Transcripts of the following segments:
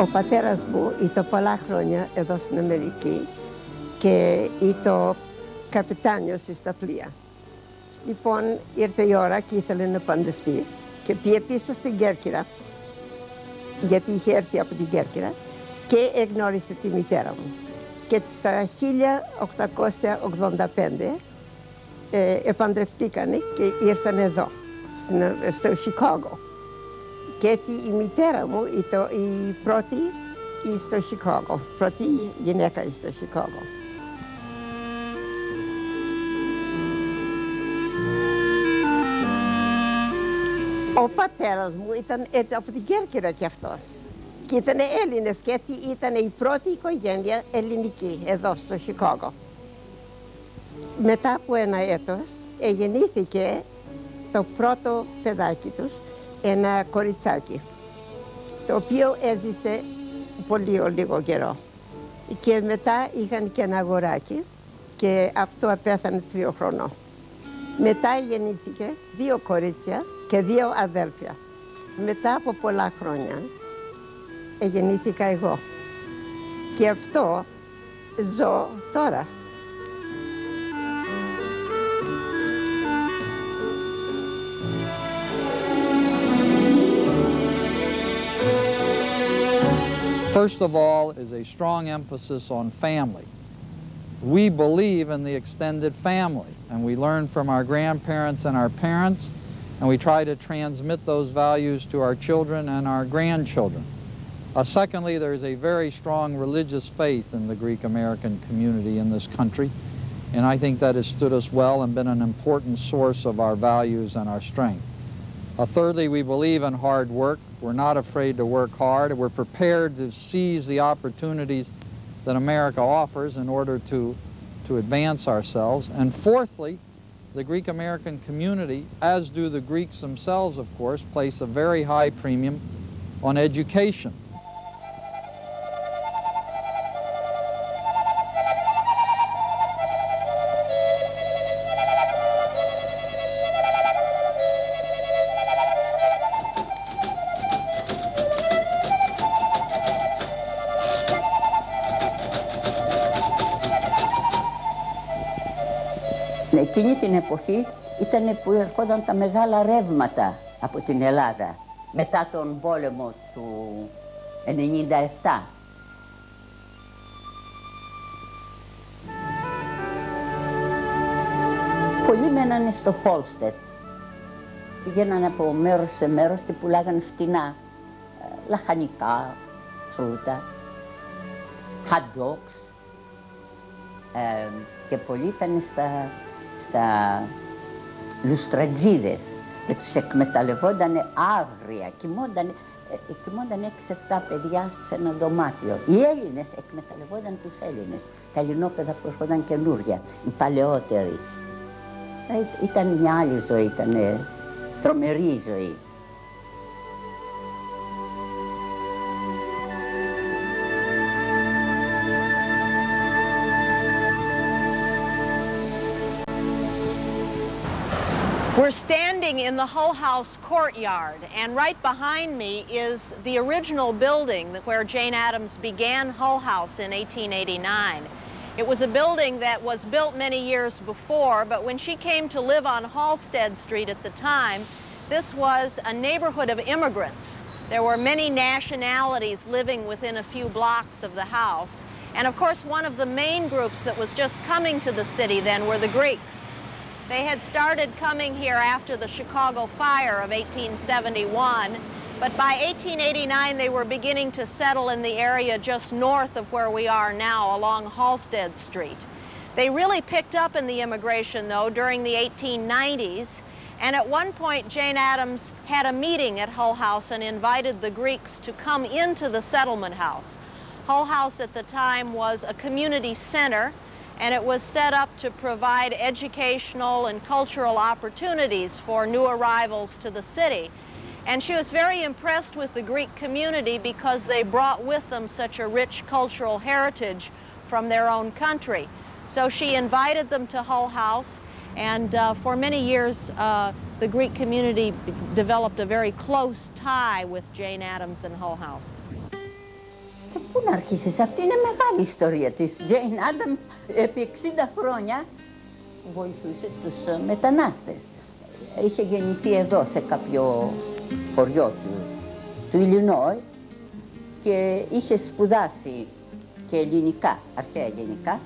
Ο πατέρας μου ήταν πολλά χρόνια εδώ στην Αμερική και ήταν καπιτάνιος στα πλοία. Λοιπόν, ήρθε η ώρα και ήθελε να παντρευτεί και πήγε πίσω στην Κέρκυρα, γιατί είχε έρθει από την Κέρκυρα, και εγνώρισε τη μητέρα μου. Και τα 1885 επαντρευτήκανε και ήρθαν εδώ, στο Σικάγο. Και έτσι η μητέρα μου ήταν η πρώτη στο Σικάγο, πρώτη γυναίκα στο Σικάγο. Ο πατέρας μου ήταν από την Κέρκυρα κι αυτός. Και ήταν Έλληνες και έτσι ήταν η πρώτη οικογένεια ελληνική εδώ στο Σικάγο. Μετά από ένα έτος γεννήθηκε το πρώτο παιδάκι τους, ένα κοριτσάκι, το οποίο έζησε πολύ λίγο καιρό. Και μετά είχαν και ένα αγοράκι και αυτό απέθανε 3 χρονών. Μετά γεννήθηκε 2 κορίτσια και 2 αδέλφια. Μετά από πολλά χρόνια γεννήθηκα εγώ. Και αυτό ζω τώρα. First of all is a strong emphasis on family. We believe in the extended family, and we learn from our grandparents and our parents, and we try to transmit those values to our children and our grandchildren. Secondly, there is a very strong religious faith in the Greek American community in this country, and I think that has stood us well and been an important source of our values and our strength. Thirdly, we believe in hard work. We're not afraid to work hard. We're prepared to seize the opportunities that America offers in order to advance ourselves. And fourthly, the Greek American community, as do the Greeks themselves, of course, place a very high premium on education. Εκείνη την εποχή ήταν που ερχόταν τα μεγάλα ρεύματα από την Ελλάδα μετά τον πόλεμο του 1997. Πολλοί μένανε στο Χόλστετ. Πηγαίνανε από μέρος σε μέρος και πουλάγανε φτηνά λαχανικά, φρούτα, hot dogs, και πολλοί ήταν στα λουστρατζίδες και τους εκμεταλλευόντανε άγρια, κοιμόντανε 6-7 παιδιά σε ένα δωμάτιο. Οι Έλληνες εκμεταλλευόνταν τους Έλληνες, τα Ελληνόπαιδα που έρχονταν καινούρια, οι παλαιότεροι. Ήταν μια άλλη ζωή, ήταν τρομερή ζωή. We're standing in the Hull House courtyard, and right behind me is the original building where Jane Addams began Hull House in 1889. It was a building that was built many years before, but when she came to live on Halsted Street at the time, this was a neighborhood of immigrants. There were many nationalities living within a few blocks of the house, and of course one of the main groups that was just coming to the city then were the Greeks. They had started coming here after the Chicago fire of 1871, but by 1889 they were beginning to settle in the area just north of where we are now along Halsted Street. They really picked up in the immigration though during the 1890s, and at one point Jane Addams had a meeting at Hull House and invited the Greeks to come into the settlement house. Hull House at the time was a community center, and it was set up to provide educational and cultural opportunities for new arrivals to the city. And she was very impressed with the Greek community because they brought with them such a rich cultural heritage from their own country. So she invited them to Hull House, and for many years the Greek community developed a very close tie with Jane Addams and Hull House. Και πού να αρχίσεις, αυτή είναι μεγάλη ιστορία της. Jane Addams επί 60 χρόνια βοηθούσε τους μετανάστες. Είχε γεννηθεί εδώ σε κάποιο χωριό του Ιλινόι και είχε σπουδάσει και ελληνικά, αρχαία ελληνικά.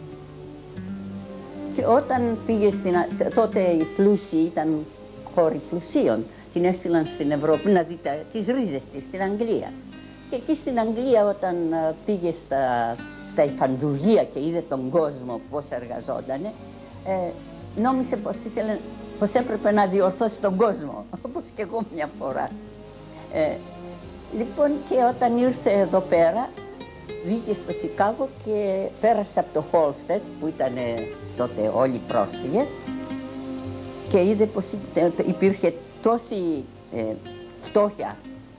Και όταν πήγε τότε οι πλούσιοι ήταν χώροι πλουσίων, την έστειλαν στην Ευρώπη να δει τις ρίζες της στην Αγγλία. Και εκεί στην Αγγλία όταν πήγε στα υφαντουργεία και είδε τον κόσμο πώς εργαζόντανε, νόμισε πως έπρεπε να διορθώσει τον κόσμο, όπως και εγώ μια φορά. Λοιπόν, και όταν ήρθε εδώ πέρα, βγήκε στο Σικάγο και πέρασε από το Χόλστετ, που ήταν τότε όλοι πρόσφυγες, και είδε πως υπήρχε τόση φτώχεια.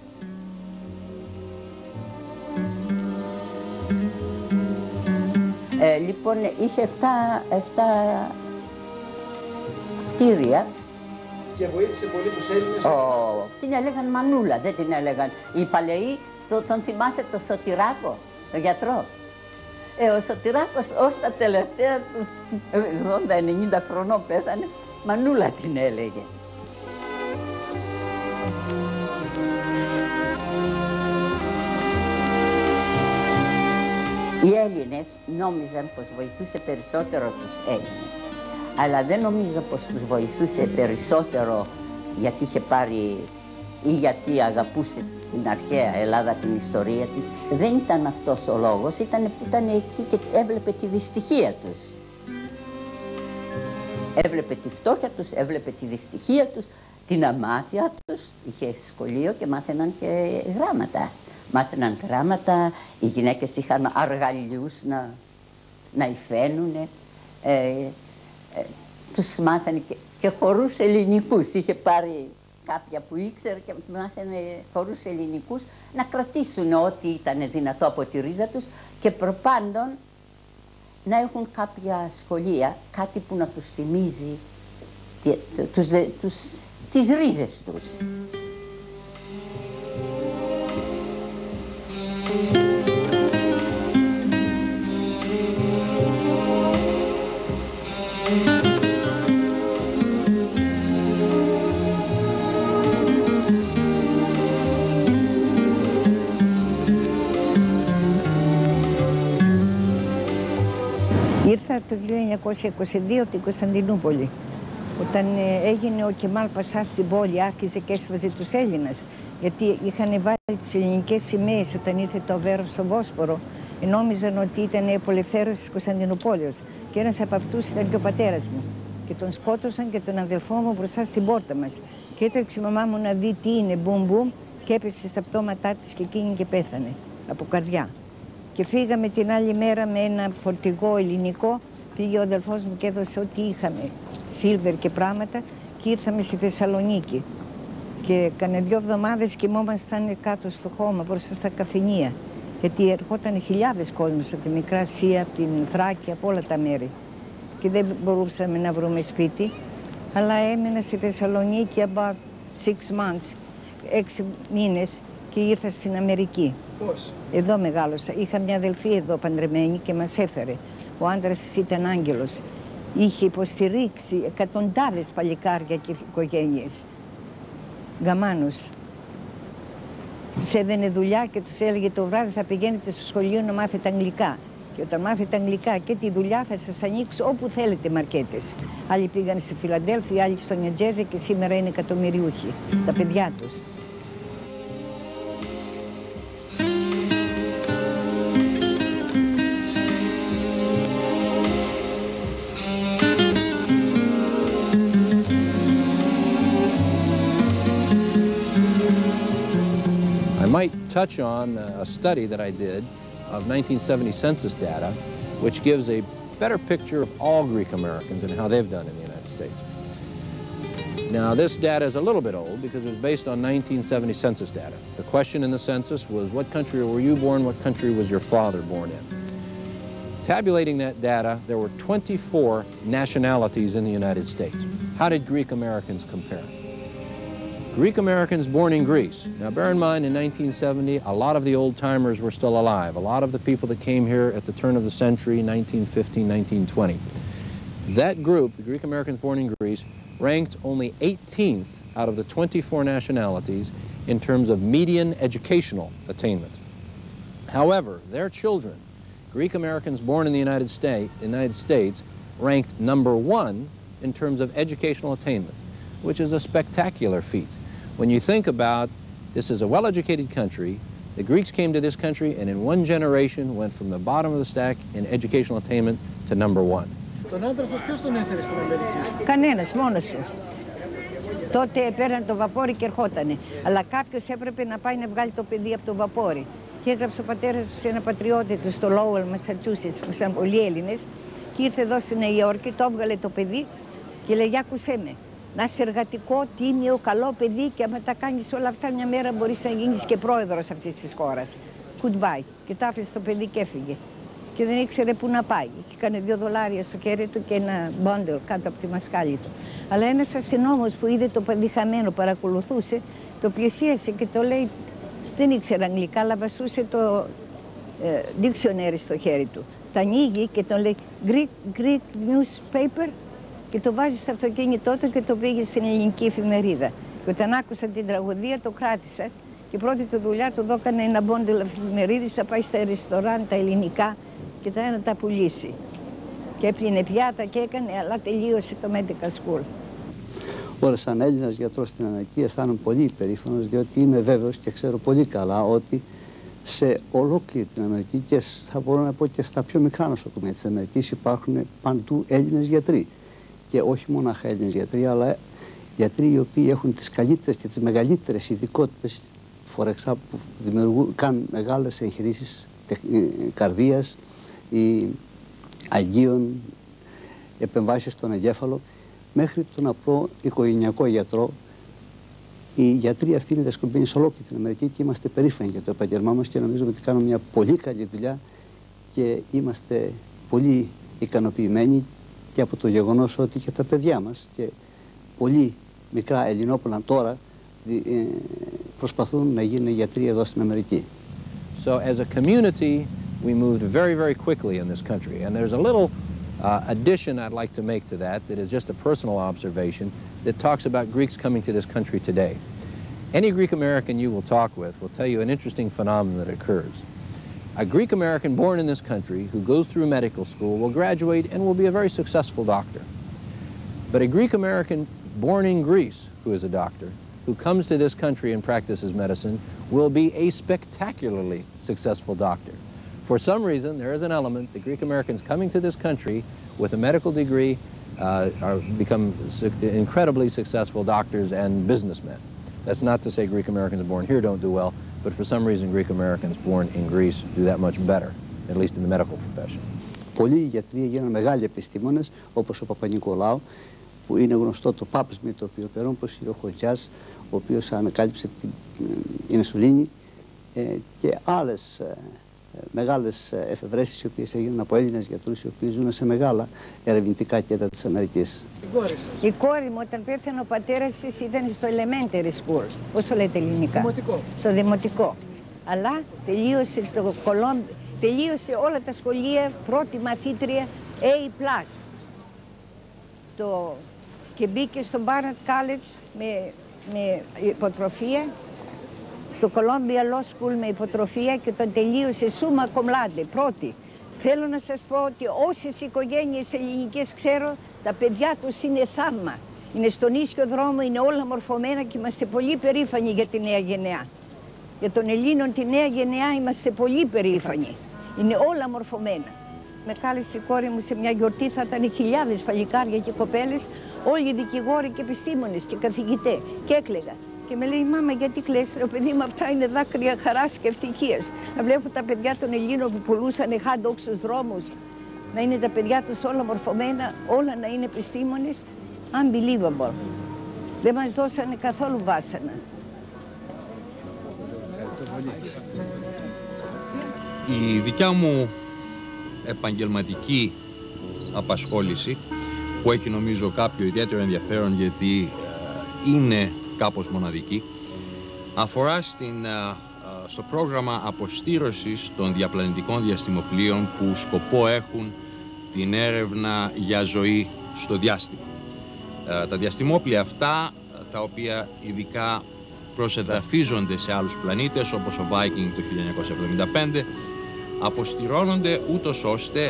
Λοιπόν, είχε 7 κτίρια. Και βοήθησε πολύ τους Έλληνες. Την έλεγαν Μανούλα, δεν την έλεγαν. Οι παλαιοί, τον θυμάσαι το Σωτηράκο, τον γιατρό. Ο Σωτηράκος ως τα τελευταία του 80-90 χρονών πέθανε, Μανούλα την έλεγε. Οι Έλληνες νόμιζαν πως βοηθούσε περισσότερο τους Έλληνες, αλλά δεν νομίζω πως τους βοηθούσε περισσότερο γιατί είχε πάρει ή γιατί αγαπούσε την αρχαία Ελλάδα, την ιστορία της. Δεν ήταν αυτός ο λόγος, ήταν που ήταν εκεί και έβλεπε τη δυστυχία τους. Έβλεπε τη φτώχεια τους, έβλεπε τη δυστυχία τους, την αμάθεια τους. Είχε σχολείο και μάθαιναν και γράμματα. Μάθαιναν γράμματα, οι γυναίκες είχαν αργαλιούς να υφαίνουνε. Τους μάθανε και χορούς ελληνικούς. Είχε πάρει κάποια που ήξερε και μάθαινε χορούς ελληνικούς να κρατήσουν ό,τι ήταν δυνατό από τη ρίζα τους και προπάντων να έχουν κάποια σχολεία, κάτι που να τους θυμίζει τις ρίζες τους. Ήρθα το 1922 από την Κωνσταντινούπολη. Όταν έγινε ο Κεμάλ Πασά στην πόλη, άρχιζε και έσβαζε τους Έλληνες. Γιατί είχαν βάλει τις ελληνικές σημαίες όταν ήρθε το Αβέροφ στο Βόσπορο. Νόμιζαν ότι ήταν η απολευθέρωση της Κωνσταντινούπολης. Και ένας από αυτούς ήταν και ο πατέρας μου. Και τον σκότωσαν και τον αδελφό μου μπροστά στην πόρτα μας. Και έτρεξε η μαμά μου να δει τι είναι, μπουμ μπουμ, και έπεσε στα πτώματά της και εκείνη και πέθανε από καρδιά. Και φύγαμε την άλλη μέρα με ένα φορτηγό ελληνικό. Πήγε ο αδελφός μου και έδωσε ό,τι είχαμε, σίλβερ και πράγματα, και ήρθαμε στη Θεσσαλονίκη. Και κάνα 2 εβδομάδες κοιμόμασταν κάτω στο χώμα μπροστά στα καφενεία. Γιατί ερχόταν χιλιάδες κόσμος από τη Μικρά Ασία, από την Θράκη, από όλα τα μέρη. Και δεν μπορούσαμε να βρούμε σπίτι. Αλλά έμενα στη Θεσσαλονίκη about 6 months, 6 μήνες, και ήρθα στην Αμερική. Πώς? Εδώ μεγάλωσα. Είχα μια αδελφή εδώ παντρεμένη και μας έφερε. Ο άντρας της ήταν άγγελος. Είχε υποστηρίξει εκατοντάδες παλικάρια και οικογένειες. Γαμάνους. Τους έδαινε δουλειά και τους έλεγε το βράδυ θα πηγαίνετε στο σχολείο να μάθετε αγγλικά. Και όταν μάθετε αγγλικά και τη δουλειά θα σας ανοίξω όπου θέλετε μαρκέτες. Άλλοι πήγαν στη Φιλαντέλφια, άλλοι στο Νιου Τζέρζι και σήμερα είναι εκατομμυριούχοι. Τα παιδιά τους. I might touch on a study that I did of 1970 census data, which gives a better picture of all Greek Americans and how they've done in the United States. Now, this data is a little bit old because it was based on 1970 census data. The question in the census was, what country were you born, what country was your father born in? Tabulating that data, there were 24 nationalities in the United States. How did Greek Americans compare? Greek Americans born in Greece. Now bear in mind, in 1970, a lot of the old-timers were still alive. A lot of the people that came here at the turn of the century, 1915, 1920. That group, the Greek Americans born in Greece, ranked only 18th out of the 24 nationalities in terms of median educational attainment. However, their children, Greek Americans born in the United States, ranked #1 in terms of educational attainment, which is a spectacular feat. When you think about this is a well-educated country, the Greeks came to this country and in one generation went from the bottom of the stack in educational attainment to #1. Τον άντρα σας ποιος τον έφερε στην Αμερική? Κανένας, μόνος του. Τότε πέραν το βαπόρι και ερχότανε. Αλλά κάποιος έπρεπε να πάει να βγάλει το παιδί από το βαπόρι. Και έγραψε ο πατέρας του σε ένα πατριώτη του στο Lowell, Massachusetts, που ήταν πολλοί Έλληνες. Και ήρθε εδώ στη Νέα Υόρκη, το έβγαλε το παιδί και λέει: άκουσέ με. Να είσαι εργατικό, τίμιο, καλό παιδί και άμα τα κάνεις όλα αυτά, μια μέρα μπορείς να γίνεις και πρόεδρος αυτής της χώρας. Goodbye. Και τα άφησε το παιδί και έφυγε. Και δεν ήξερε πού να πάει. Είχε κάνει $2 στο χέρι του και ένα bundle κάτω από τη μασκάλη του. Αλλά ένας αστυνόμος που είδε το παιδί χαμένο, παρακολουθούσε, το πλησίασε και το λέει, δεν ήξερε αγγλικά, αλλά βαστούσε το dictionary στο χέρι του. Τα ανοίγει και τον λέει Greek newspaper και το βάζει στο αυτοκίνητό του και το πήγε στην ελληνική εφημερίδα. Και όταν άκουσα την τραγωδία το κράτησα και η πρώτη του δουλειά του δώκανε ένα bundle εφημερίδης, θα πάει στα ρεστοράν τα ελληνικά και να τα πουλήσει. Και έπλυνε πιάτα και έκανε, αλλά τελείωσε το medical school. Τώρα, σαν Έλληνας γιατρός στην Ανακή, αισθάνομαι πολύ υπερήφανος, διότι είμαι βέβαιος και ξέρω πολύ καλά ότι σε ολόκληρη την Αμερική και θα μπορώ να πω και στα πιο μικρά νοσοκομεία της Αμερικής υπάρχουν παντού Έλληνες γιατροί. Και όχι μονάχα Έλληνες γιατροί, αλλά γιατροί οι οποίοι έχουν τις καλύτερες και τις μεγαλύτερες ειδικότητες φορεξά που κάνουν μεγάλες εγχειρήσεις καρδίας ή αγίων, επεμβάσεις στον εγκέφαλο, μέχρι τον απλό οικογενειακό γιατρό. Οι γιατροί αυτοί είναι διασκορπισμένοι σε ολόκληρη την Αμερική και είμαστε περήφανοι για το επαγγελμά μας και νομίζουμε ότι κάνουμε μια πολύ καλή δουλειά και είμαστε πολύ ικανοποιημένοι και από το γεγονός ότι και τα παιδιά μας και πολλοί μικρά Ελληνόπουλα τώρα προσπαθούν να γίνουν γιατροί εδώ στην Αμερική. So as a community, we moved very, very quickly in this country. And there's a little addition I'd like to make to that is just a personal observation that talks about Greeks coming to this country today. Any Greek American you will talk with will tell you an interesting phenomenon that occurs. A Greek American born in this country who goes through medical school will graduate and will be a very successful doctor. But a Greek American born in Greece who is a doctor, who comes to this country and practices medicine, will be a spectacularly successful doctor. For some reason, there is an element that Greek Americans coming to this country with a medical degree become incredibly successful doctors and businessmen. That's not to say Greek Americans born here don't do well, but for some reason Greek Americans born in Greece do that much better, at least in the medical profession. Πολλοί γιατροί έγιναν μεγάλοι επιστήμονες, όπως ο Παπα-Νικολάου, που είναι γνωστό το πάπισμα το οποίο περνούν, όπως ο Χοντζάς, ο οποίος ανακάλυψε την ινσουλίνη και άλλες μεγάλες εφευρέσεις οι οποίες έγιναν από Έλληνες γιατρούς οι οποίοι ζουν σε μεγάλα ερευνητικά κέντρα της Αμερικής. Η κόρη μου όταν πέθανε ο πατέρας της ήταν στο elementary school, πώς το λέτε ελληνικά, Δημοτικό. Στο δημοτικό. Αλλά τελείωσε όλα τα σχολεία, πρώτη μαθήτρια A+. Και μπήκε στο Barnett College με υποτροφία, στο Columbia Law School με υποτροφία και όταν τελείωσε summa cum laude, πρώτη. Θέλω να σας πω ότι όσες οικογένειες ελληνικές ξέρω, τα παιδιά τους είναι θαύμα. Είναι στον ίσιο δρόμο, είναι όλα μορφωμένα και είμαστε πολύ περήφανοι για τη νέα γενεά. Για των Ελλήνων τη νέα γενεά είμαστε πολύ περήφανοι. Είναι όλα μορφωμένα. Με κάλεσε η κόρη μου σε μια γιορτή, θα ήταν χιλιάδες παλικάρια και κοπέλες, όλοι δικηγόροι και επιστήμονες και καθηγητές. Και έκλαιγα. Και με λέει, μάμα, γιατί κλαις? Λέω, παιδί μου, αυτά είναι δάκρυα χαράς και ευτυχίας. Να βλέπω τα παιδιά των Ελλήνων που πουλούσαν hot dogs στους δρόμους, να είναι τα παιδιά τους όλα μορφωμένα, όλα να είναι επιστήμονες. Unbelievable. Δεν μας δώσανε καθόλου βάσανα. Η δικιά μου επαγγελματική απασχόληση, που έχει νομίζω κάποιο ιδιαίτερο ενδιαφέρον γιατί είναι κάπως μοναδική, αφορά στο πρόγραμμα αποστήρωσης των διαπλανητικών διαστημοπλοίων που σκοπό έχουν την έρευνα για ζωή στο διάστημα. Τα διαστημόπλοια αυτά, τα οποία ειδικά προσεδαφίζονται σε άλλους πλανήτες όπως ο Viking το 1975, αποστηρώνονται ούτως ώστε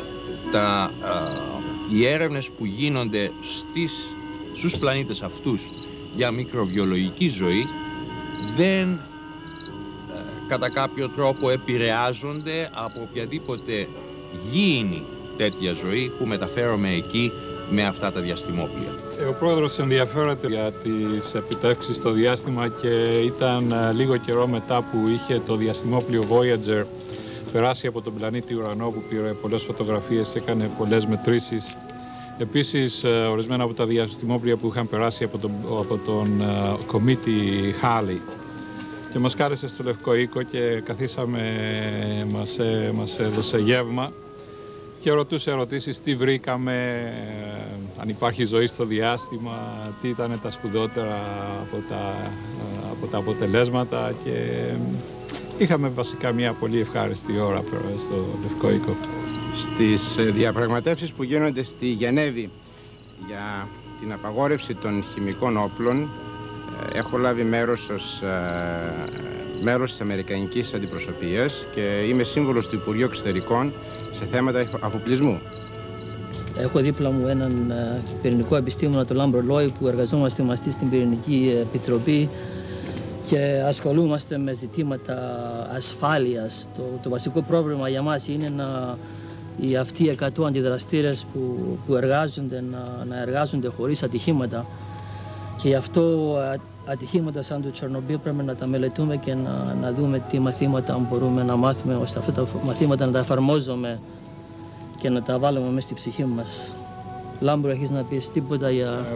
οι έρευνες που γίνονται στους πλανήτες αυτούς για μικροβιολογική ζωή δεν κατά κάποιο τρόπο επηρεάζονται από οποιαδήποτε γήινη τέτοια ζωή που μεταφέρομαι εκεί με αυτά τα διαστημόπλοια. Ο πρόεδρος ενδιαφέρεται για τις επιτεύξεις στο διάστημα και ήταν λίγο καιρό μετά που είχε το διαστημόπλοιο Voyager περάσει από τον πλανήτη Ουρανό, που πήρε πολλές φωτογραφίες, έκανε πολλές μετρήσεις. Επίσης, ορισμένα από τα διαστημόπλοια που είχαν περάσει από τον κομίτη Halley. Και μας κάλεσε στο Λευκό Οίκο και καθίσαμε, μας έδωσε γεύμα και ρωτούσε ερωτήσεις, τι βρήκαμε, αν υπάρχει ζωή στο διάστημα, τι ήταν τα σπουδότερα από τα αποτελέσματα, και είχαμε βασικά μια πολύ ευχάριστη ώρα στο Λευκό Οίκο. Στις διαπραγματεύσεις που γίνονται στη Γενέβη για την απαγόρευση των χημικών όπλων, έχω λάβει μέρος ως μέλος της Αμερικανικής Αντιπροσωπείας και είμαι σύμβουλος του Υπουργείου Εξωτερικών σε θέματα αφοπλισμού. Έχω δίπλα μου έναν πυρηνικό επιστήμονα, τον Λάμπρο Λόι, που εργαζόμαστε μαζί στην Πυρηνική Επιτροπή και ασχολούμαστε με ζητήματα ασφάλειας. Το βασικό πρόβλημα για μας είναι οι αυτοί 100 αντιδραστήρες που εργάζονται να εργάζονται χωρίς ατυχήματα, και γι' αυτό ατυχήματα σαν το Τσερνομπίλ πρέπει να τα μελετούμε και να δούμε τι μαθήματα μπορούμε να μάθουμε, ώστε αυτά τα μαθήματα να τα εφαρμόζουμε και να τα βάλουμε μέσα στη ψυχή μας. Λάμπρο, έχεις να πεις τίποτα για...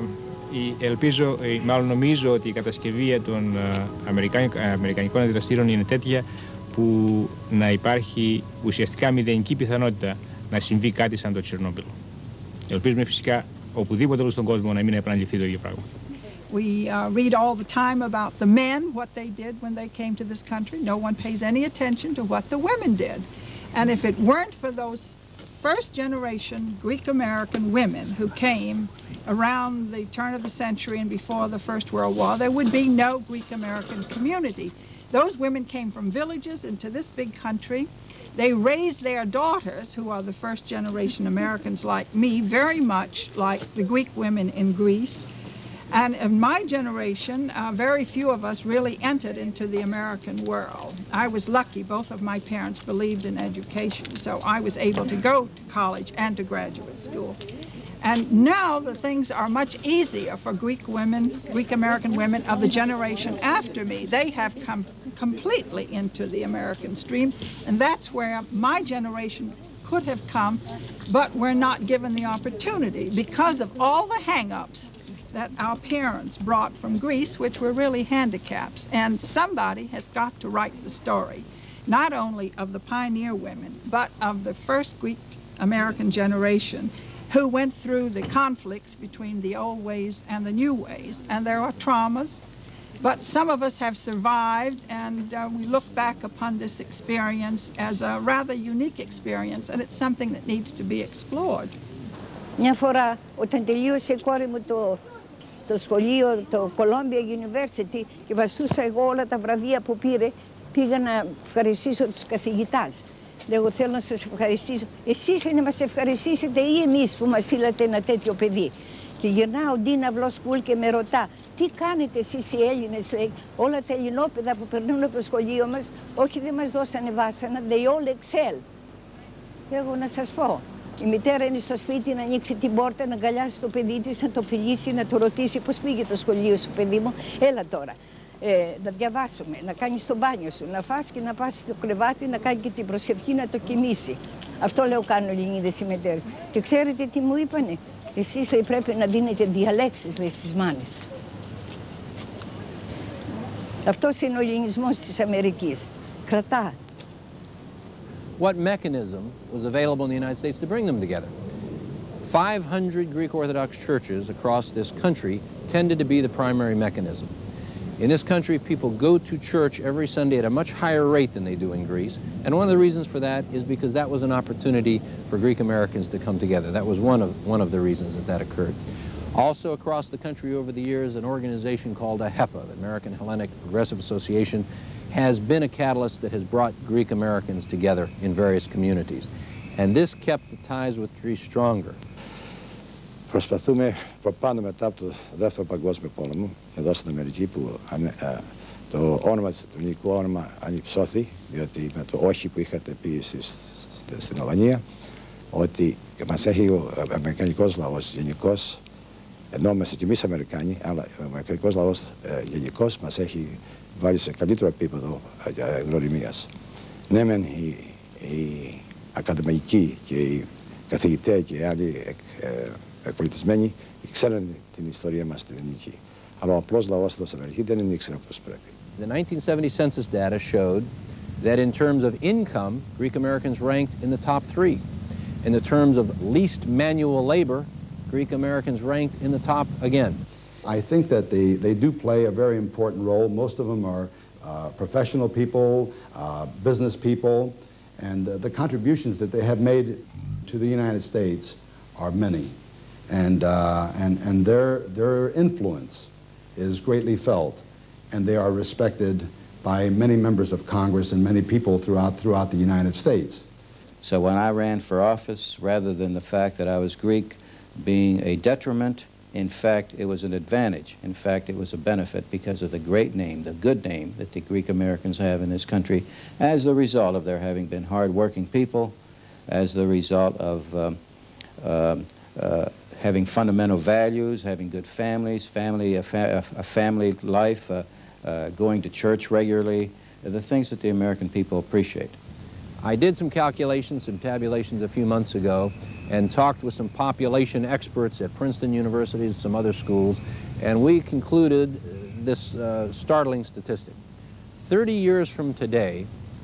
Νομίζω ότι η κατασκευή των αμερικανικών αντιδραστήρων είναι τέτοια που να υπάρχει ουσιαστικά μηδενική πιθανότητα να συμβεί κάτι σαν το Τσερνόμπιλ. Ελπίζουμε φυσικά οπουδήποτε άλλο στον κόσμο να μην επαναληφθεί το ίδιο πράγμα. We read all the time about the men, what they did when they came to this country. No one pays any attention to what the women did. And if it weren't for those first generation Greek American women who came around the turn of the century and before the First World War, there would be no Greek American community. Those women came from villages into this big country. They raised their daughters, who are the first generation Americans like me, very much like the Greek women in Greece. And in my generation, very few of us really entered into the American world. I was lucky. Both of my parents believed in education, so I was able to go to college and to graduate school. And now the things are much easier for Greek women, Greek American women of the generation after me. They have come completely into the American stream, and that's where my generation could have come, but we're not given the opportunity because of all the hang-ups that our parents brought from Greece, which were really handicaps. And somebody has got to write the story, not only of the pioneer women, but of the first Greek American generation who went through the conflicts between the old ways and the new ways. And there are traumas, but some of us have survived, and we look back upon this experience as a rather unique experience, and it's something that needs to be explored. Μια φορά, όταν τελείωσε η κόρη μου το σχολείο, το Columbia University, και βαστούσα εγώ όλα τα βραβεία που πήρε, πήγα να ευχαριστήσω τους καθηγητάς. Λέγω, θέλω να σας ευχαριστήσω. Εσείς να μας ευχαριστήσετε ή εμείς που μας στείλατε ένα τέτοιο παιδί. Και γυρνάω Ντίνα Βλοσκούλ και με ρωτά, τι κάνετε εσείς οι Έλληνες, λέει, όλα τα Ελληνόπαιδα που περνούν από το σχολείο μας, όχι δεν μας δώσανε βάσανα, they all excel. Λέγω, να σας πω. Η μητέρα είναι στο σπίτι να ανοίξει την πόρτα, να αγκαλιάσει το παιδί της, να το φιλήσει, να το ρωτήσει πώς πήγε το σχολείο σου, παιδί μου. Έλα τώρα, να διαβάσουμε, να κάνεις το μπάνιο σου, να φας και να πας στο κρεβάτι, να κάνει και την προσευχή, να το κοιμήσει. Αυτό λέω κάνουν οι Ελληνίδες οι μητέρες. Και ξέρετε τι μου είπανε? Εσείς πρέπει να δίνετε διαλέξεις, λέει, στις μάνες. Αυτός είναι ο ελληνισμός της Αμερικής. Κρατά. What mechanism was available in the United States to bring them together? 500 Greek Orthodox churches across this country tended to be the primary mechanism. In this country, people go to church every Sunday at a much higher rate than they do in Greece. And one of the reasons for that is because that was an opportunity for Greek Americans to come together. That was one of the reasons that occurred. Also across the country over the years, an organization called AHEPA, the American Hellenic Progressive Association, has been a catalyst that has brought Greek Americans together in various communities. And this kept the ties with Greece stronger. Προσπαθούμε πάνω μετά από το Δεύτερο Παγκόσμιο Πόλεμο, εδώ στην Αμερική, που το όνομα, το ελληνικό όνομα ανυψώθη, διότι με το όχι που είχατε πει στην Αλβανία, ότι μας έχει ο αμερικανικός λαός γενικώς, ενώ είμαστε κι εμείς Αμερικάνοι, αλλά ο αμερικανικός λαός γενικώς μας έχει βάλει σε καλύτερο επίπεδο γνωριμίας. Ναι, μεν οι ακαδημαϊκοί και οι καθηγητές και οι άλλοι εκπολιτισμένοι ξέρουν την ιστορία μας στην ελληνική. Αλλά ο απλός λαός εδώ στην Αμερική δεν είναι ήξερε όπως πρέπει. The 1970 census data showed that in terms of income, Greek Americans ranked in the top 3. In the terms of least manual labor, Greek Americans ranked in the top again. I think that they do play a very important role. Most of them are professional people, business people, and the contributions that they have made to the United States are many. And their influence is greatly felt, and they are respected by many members of Congress and many people throughout the United States. So when I ran for office, rather than the fact that I was Greek being a detriment, in fact, it was an advantage. In fact, it was a benefit because of the great name, the good name that the Greek Americans have in this country as the result of their having been hard-working people, as the result of having fundamental values, having good families, a family life, going to church regularly, the things that the American people appreciate. I did some calculations, some tabulations a few months ago, and talked with some population experts at Princeton University and some other schools, and we concluded this startling statistic. 30 years from today,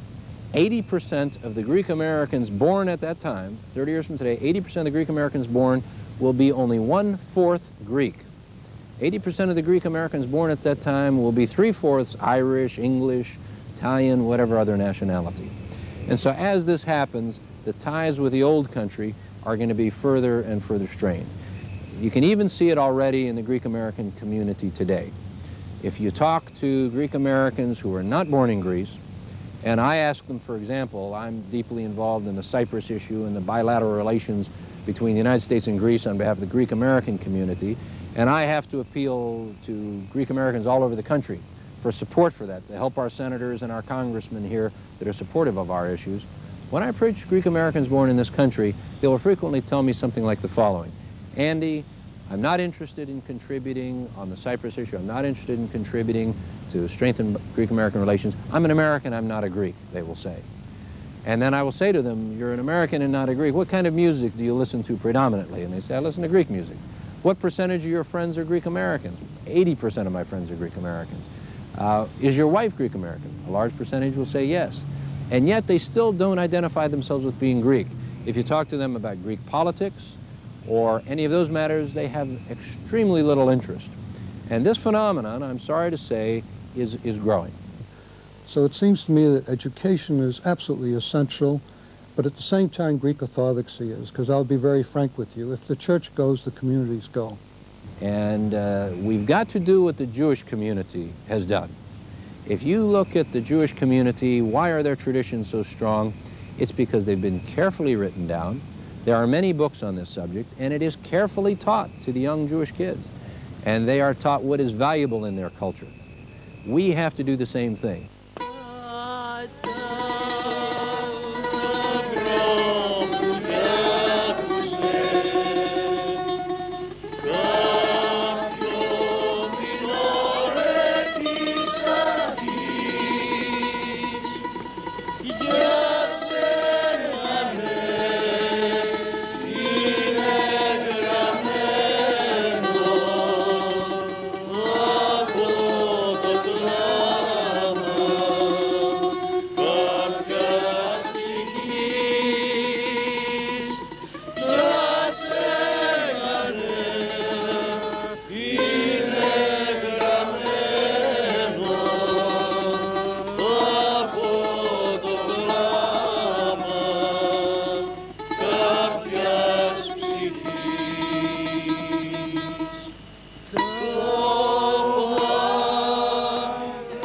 80% of the Greek Americans born at that time, 30 years from today, 80% of the Greek Americans born will be only 1/4 Greek. 80% of the Greek Americans born at that time will be 3/4 Irish, English, Italian, whatever other nationality. And so as this happens, the ties with the old country are going to be further and further strained. You can even see it already in the Greek American community today. If you talk to Greek Americans who are not born in Greece, and I ask them, for example, I'm deeply involved in the Cyprus issue and the bilateral relations between the United States and Greece on behalf of the Greek American community, and I have to appeal to Greek Americans all over the country for support for that, to help our senators and our congressmen here that are supportive of our issues. When I approach Greek Americans born in this country, they will frequently tell me something like the following: Andy, I'm not interested in contributing on the Cyprus issue. I'm not interested in contributing to strengthen Greek-American relations. I'm an American, I'm not a Greek, they will say. And then I will say to them, you're an American and not a Greek. What kind of music do you listen to predominantly? And they say, I listen to Greek music. What percentage of your friends are Greek Americans? 80% of my friends are Greek Americans. Is your wife Greek American? A large percentage will say yes. And yet they still don't identify themselves with being Greek. If you talk to them about Greek politics or any of those matters, they have extremely little interest. And this phenomenon, I'm sorry to say, is growing. So it seems to me that education is absolutely essential, but at the same time Greek orthodoxy is, because I'll be very frank with you. If the church goes, the communities go. And we've got to do what the Jewish community has done. If you look at the Jewish community, why are their traditions so strong? It's because they've been carefully written down. There are many books on this subject, and it is carefully taught to the young Jewish kids. And they are taught what is valuable in their culture. We have to do the same thing.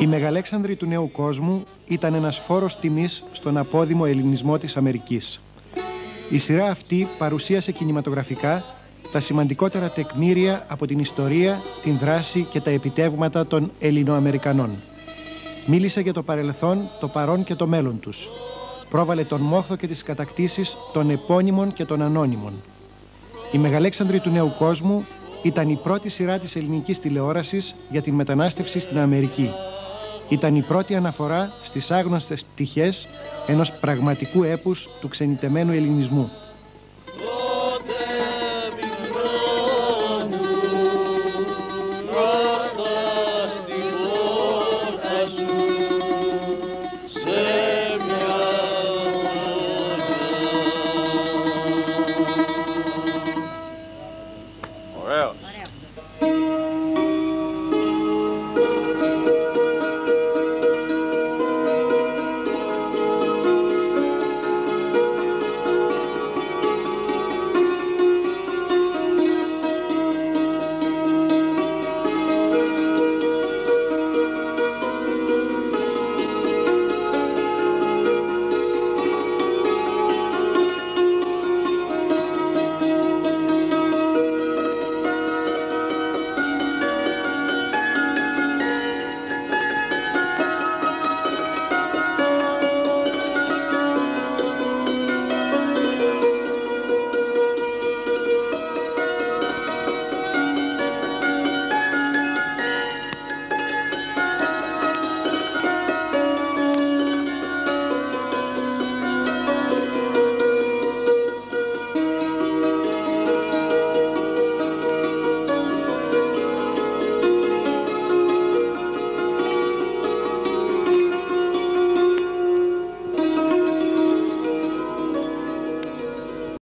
Η Μεγαλέξανδρη του νέου κόσμου ήταν ένας φόρος τιμής στον απόδημο ελληνισμό της Αμερικής. Η σειρά αυτή παρουσίασε κινηματογραφικά τα σημαντικότερα τεκμήρια από την ιστορία, την δράση και τα επιτεύγματα των Ελληνοαμερικανών. Μίλησε για το παρελθόν, το παρόν και το μέλλον τους. Πρόβαλε τον μόχθο και τις κατακτήσεις των επώνυμων και των ανώνυμων. Η Μεγαλέξανδρη του νέου κόσμου ήταν η πρώτη σειρά της ελληνικής τηλεόρασης για την μετανάστευση στην Αμερική. Ήταν η πρώτη αναφορά στις άγνωστες πτυχές ενός πραγματικού έπους του ξενιτεμένου ελληνισμού.